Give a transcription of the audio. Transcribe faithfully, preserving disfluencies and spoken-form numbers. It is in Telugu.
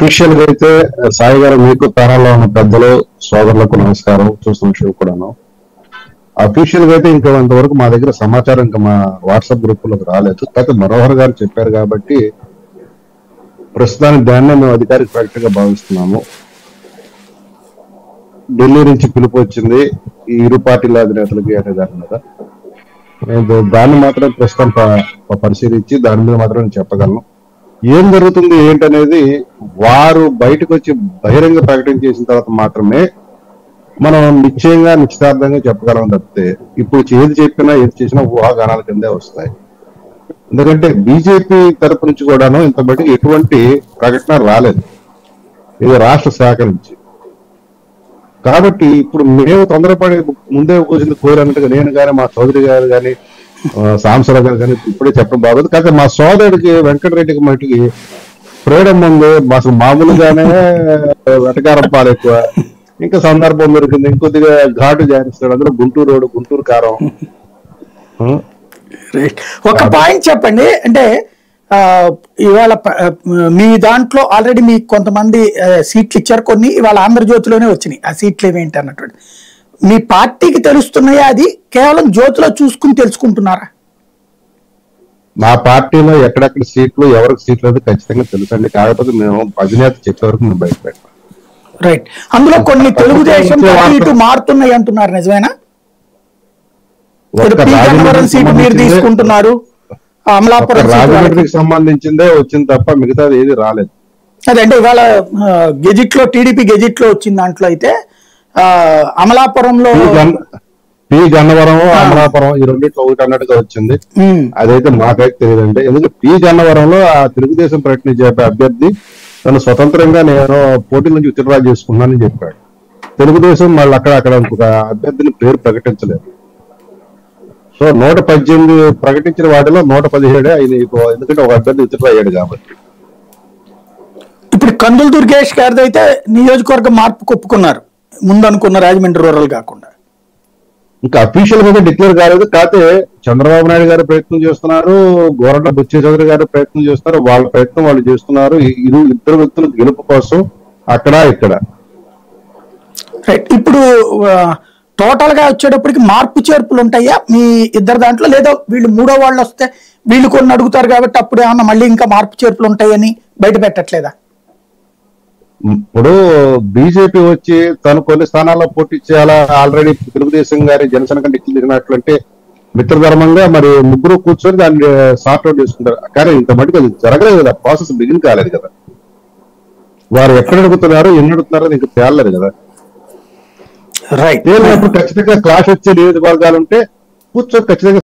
అఫీషియల్ గా అయితే సాయి గారు మీకు తారాలో ఉన్న పెద్దలు సోదరులకు నమస్కారం. చూస్తున్న షో కూడాను అఫీషియల్ గా అయితే ఇంకా ఇంతవరకు మా దగ్గర సమాచారం ఇంకా మా వాట్సాప్ గ్రూపులకు రాలేదు. కాకపోతే మనోహర్ గారు చెప్పారు కాబట్టి ప్రస్తుతానికి దాన్నే మేము అధికారిక ప్రకటనగా భావిస్తున్నాము. ఢిల్లీ నుంచి పిలుపు వచ్చింది ఈ ఇరు పార్టీల అధినేతలకి అనే దాని మీద. నేను దాన్ని మాత్రం ప్రస్తుతం ప- పరిశీలించి దాని మీద మాత్రం నేను చెప్పగలను. ఏం జరుగుతుంది ఏంటనేది వారు బయటకు వచ్చి బహిరంగ ప్రకటన చేసిన తర్వాత మాత్రమే మనం నిశ్చయంగా నిశ్చితార్థంగా చెప్పగలం తప్పితే ఇప్పుడు ఏది చెప్పినా ఏది చేసినా ఊహాగానాల కిందే వస్తాయి. ఎందుకంటే బీజేపీ తరపు నుంచి కూడాను ఇంత బయటకు ఎటువంటి ప్రకటన రాలేదు ఇది రాష్ట్ర శాఖ నుంచి. కాబట్టి ఇప్పుడు మేము తొందరపడి ముందే కూర్చుంది కోరినట్టుగా నేను కానీ మా చౌదరి గారు కానీ సాంసరావు గారు కానీ ఇప్పుడే చెప్పడం బాగోదు. కాకపోతే మా సోదరుడికి వెంకటరెడ్డికి మట్టికి ఫ్రీడమ్ ఉంది, అసలు మామూలుగానే వెటకారం పాలు ఎక్కువ. ఇంకా సందర్భం దొరికింది ఇంకొద్దిగా ఘాటు జారిస్తాడు, అందులో గుంటూరు రోడ్డు గుంటూరు కారం. ఒక పాయింట్ చెప్పండి, అంటే ఆ ఇవాళ ప- మీ దాంట్లో ఆల్రెడీ మీకు కొంతమంది ఆ, సీట్లు ఇచ్చారు, కొన్ని ఇవాళ ఆంధ్రజ్యోతిలోనే వచ్చినాయి ఆ సీట్లు ఏమేంటి అన్నటువంటి. మీ పార్టీకి తెలుస్తున్నాయా, అది కేవలం జ్యోతిలో చూసుకుని తెలుసుకుంటున్నారా? మా పార్టీలో ఎక్కడెక్కడ సీట్లు ఎవరికి సీట్లు అయితే ఖచ్చితంగా తెలుసండి. కాకపోతే మేము అధినేత చెప్పే వరకు మేము బయట పెట్టాం. రైట్, అందులో కొన్ని తెలుగుదేశం అటు ఇటు మారుతున్నాయి అంటున్నారు, నిజమేనా? ఒక్క పి గన్నవరం రాజమండ్రికి సీటు మీరు సంబంధించిందే- తీసుకుంటున్నారు, అమలాపురం ఒక్క సీటు వాళ్ళకి. రాజమండ్రికి సంబంధించిందే వచ్చింది తప్ప మిగతాది ఏది రాలేదు. అదే అంటే ఇవాళ గెజిట్ లో టీడీపీ గెజిట్ లో వచ్చిన దాంట్లో అయితే ఆ అమలాపురంలో పి గన్- పి గన్నవరం అమలాపురం ఈ రెండిట్లో ఒకటి అన్నట్టుగా వచ్చింది. ఉమ్, అదైతే మాకైతే తెలియదండి. ఎందుకంటే పి గన్నవరంలో ఆ తెలుగుదేశం ప్రకటన చెప్పే అభ్యర్థి తను స్వతంత్రంగా నేను పోటీ నుంచి విత్డ్రా చేసుకున్నానని చెప్పాడు. తెలుగుదేశం మళ్ళీ అక్కడ అక్కడ ఇంకొక అభ్యర్థిని పేరు ప్రకటించలేదు. సో నూట పద్దెనిమిది ప్రకటించిన వాటిలో నూట పదిహేడే ఆయన ఇప్పుడు ఎందుకంటే ఒక అభ్యర్థి విత్డ్రా అయ్యాడు కాబట్టి. ఇప్పుడు కందులు దుర్గేష్ గారిది అయితే నియోజకవర్గ మార్పు ఒప్పుకున్నారు, ముందు అనుకున్న రాజమండ్రి రూరల్ కాకుండా. ఇంకా అఫీషియల్ గా డిక్లేర్ కాలేదు. కాకపోతే చంద్రబాబు నాయుడు గారు ప్రయత్నం చేస్తున్నారు, గోరంట్ల బుచ్చే చౌదరి గారు ప్రయత్నం చేస్తున్నారు, వాళ్ళ ప్రయత్నం వాళ్ళు చేస్తున్నారు. ఈ ఇరు ఇద్దరు వ్యక్తుల గెలుపు కోసం అక్కడ ఇక్కడ. రైట్, ఇప్పుడు టోటల్ గా వచ్చేటప్పటికి మార్పు చేర్పులు ఉంటాయా మీ ఇద్దరు దాంట్లో, లేదా వీళ్ళు మూడో వాళ్ళు వస్తే వీళ్ళు కొన్ని అడుగుతారు కాబట్టి అప్పుడు ఏమన్నా మళ్ళీ ఇంకా మార్పు చేర్పులు ఉంటాయని బయట పెట్టట్లేదా? ఇప్పుడు బీజేపీ వచ్చి తను కొన్ని స్థానాల్లో పోటీ చేయాలా, ఆల్రెడీ తెలుగుదేశం గారి జనసేన కంటే దిగినట్లంటే మిత్రధర్మంగా మరి ముగ్గురు కూర్చొని దాన్ని సార్ట్ అవుట్ చేసుకుంటారు. కానీ ఇంత మటుకు అది జరగలేదు కదా, ప్రాసెస్ బిగిన్ కాలేదు కదా. వారు ఎక్కడ అడుగుతున్నారు ఎన్ని అడుగుతున్నారో నీకు తేలలేదు కదా. రైట్, తేలినప్పుడు ఖచ్చితంగా క్లాష్ వచ్చే నియోజకవర్గాలు ఉంటే కూర్చొని ఖచ్చితంగా